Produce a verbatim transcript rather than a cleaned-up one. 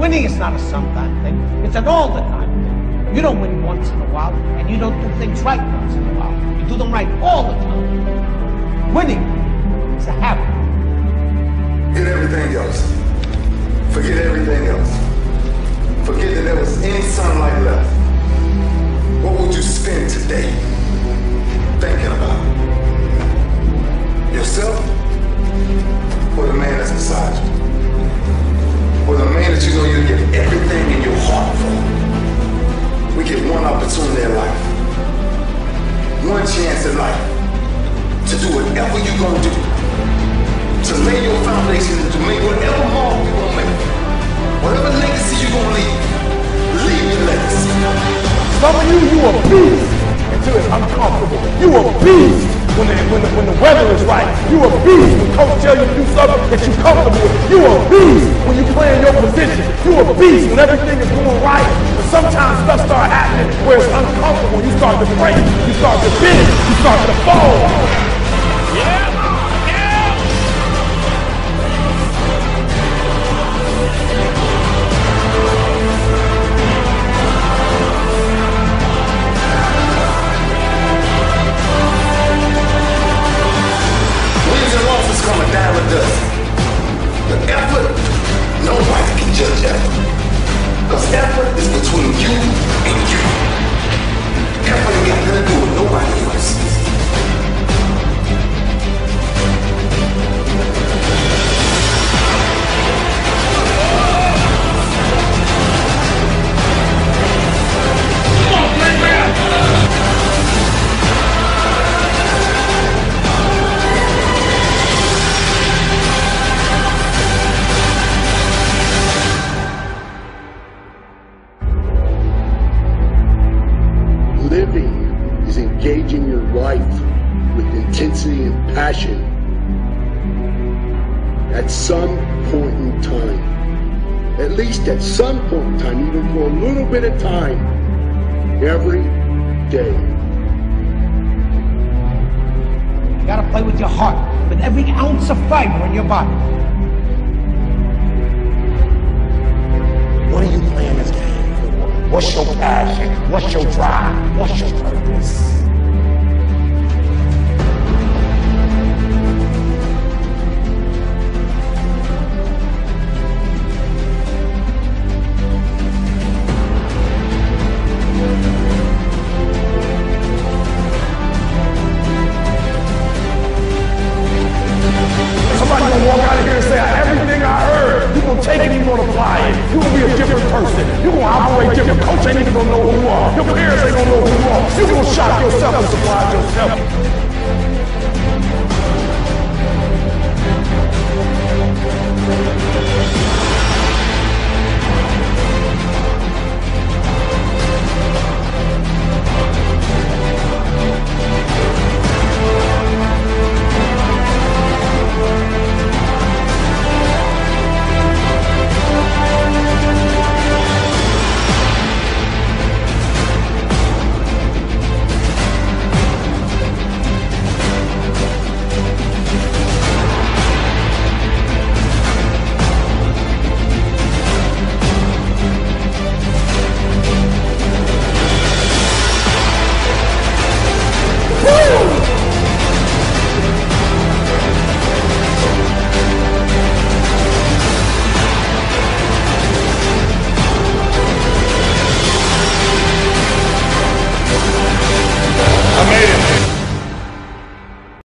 Winning is not a sometime thing. It's an all the time thing. You don't win once in a while, and you don't do things right once in a while. You do them right all the time. Winning is a habit. Forget everything else. Forget everything else. Forget that there was any sunlight left. What would you spend today thinking about? Yourself? Or the man that's beside you? Or the man that you know you give everything in your heart for? We get one opportunity in life. One chance in life to do whatever you're gonna do. To lay your foundation and to make whatever mark you're gonna make. Whatever legacy you're gonna leave. Leave your legacy. Some of you, you a beast until it's uncomfortable. You a beast when the, when the, when the weather is right. You a beast when coach tell you to do something that you're comfortable with. You a beast when you play in your position. You a beast when everything is going right. But sometimes stuff start happening where it's uncomfortable. You start to break. You start to bend. You start to fall. Yeah. Coming down with us. The effort, nobody can judge effort. Because effort is between you and you. Effort ain't got nothing to do with nobody else. Come on, man, man! Living is engaging your life with intensity and passion at some point in time. At least at some point in time, even for a little bit of time, every day. You gotta play with your heart, with every ounce of fiber in your body. What are you playing this game for? What's your passion? What's your drive? What's your purpose? Somebody gonna walk out of here and say, everything I heard, you gonna take it and you gonna apply it. You gonna be a different person. You gonna operate different. Coach ain't even gonna know who you are. Your parents ain't gonna know who you are. You gonna shock yourself and surprise yourself.